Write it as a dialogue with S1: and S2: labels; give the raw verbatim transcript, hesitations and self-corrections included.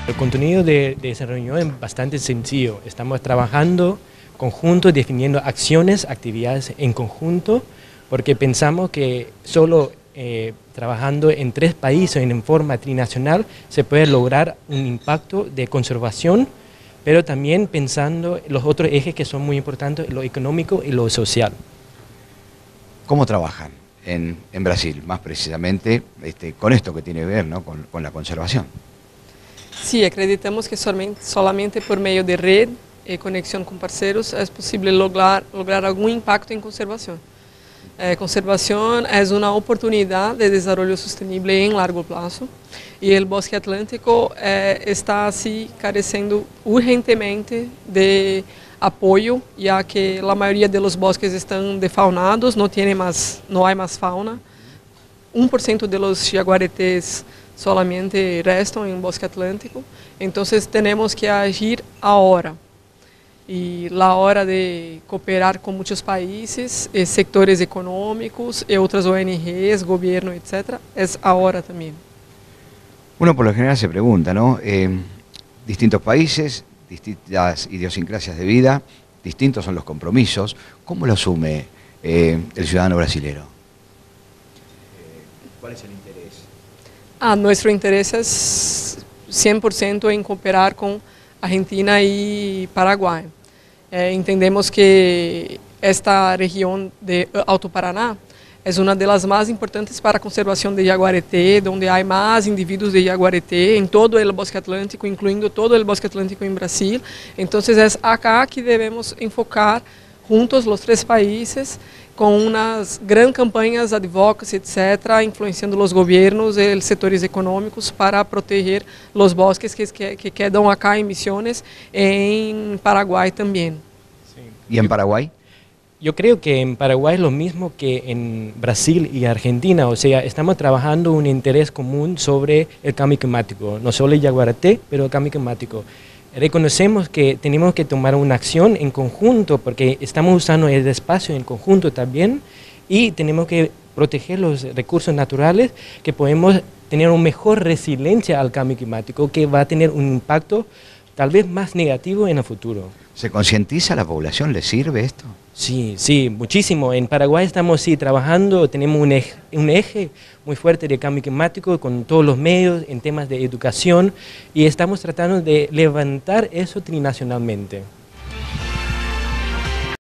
S1: El contenido de, de esa reunión es bastante sencillo. Estamos trabajando conjunto, definiendo acciones, actividades en conjunto, porque pensamos que solo eh, trabajando en tres países en forma trinacional se puede lograr un impacto de conservación, pero también pensando en los otros ejes que son muy importantes, lo económico y lo social.
S2: ¿Cómo trabajan en, en Brasil, más precisamente este, con esto que tiene que ver, ¿no? con, con la conservación?
S3: Sí, acreditamos que solamente, solamente por medio de red y conexión con parceros es posible lograr, lograr algún impacto en conservación. Eh, conservación es una oportunidad de desarrollo sostenible en largo plazo y el bosque atlántico eh, está así careciendo urgentemente de apoyo, ya que la mayoría de los bosques están defaunados, no, tiene más, no hay más fauna. un por ciento de los jaguaretés solamente restam en bosque atlántico, entonces tenemos que agir ahora. Y la hora de cooperar con muchos países, eh, sectores económicos y otras O N Ges, gobierno, etcétera, es ahora también.
S2: Uno por lo general se pregunta, ¿no? Eh, distintos países, distintas idiosincrasias de vida, distintos son los compromisos. ¿Cómo lo asume eh, el ciudadano brasilero? ¿Cuál es el interés?
S3: Ah, nuestro interés es cien por ciento en cooperar con Argentina y Paraguay. Eh, entendemos que esta región de Alto Paraná es una de las más importantes para la conservación de jaguareté, donde hay más individuos de jaguareté en todo el bosque atlántico, incluyendo todo el bosque atlántico en Brasil. Entonces es acá que debemos enfocar juntos los tres países con unas grandes campañas advocacy, etcétera, influenciando los gobiernos y los sectores económicos para proteger los bosques que, que, que quedan acá en Misiones, en Paraguay también.
S1: Sí.
S2: ¿Y en Paraguay?
S1: Yo creo que en Paraguay es lo mismo que en Brasil y Argentina, o sea, estamos trabajando un interés común sobre el cambio climático, no solo el jaguareté, pero el cambio climático. Reconocemos que tenemos que tomar una acción en conjunto porque estamos usando el espacio en conjunto también y tenemos que proteger los recursos naturales que podemos tener una mejor resiliencia al cambio climático que va a tener un impacto tal vez más negativo en el futuro.
S2: ¿Se concientiza a la población? ¿Le sirve esto?
S1: Sí, sí, muchísimo. En Paraguay estamos sí, trabajando, tenemos un eje, un eje muy fuerte de cambio climático con todos los medios en temas de educación y estamos tratando de levantar eso trinacionalmente.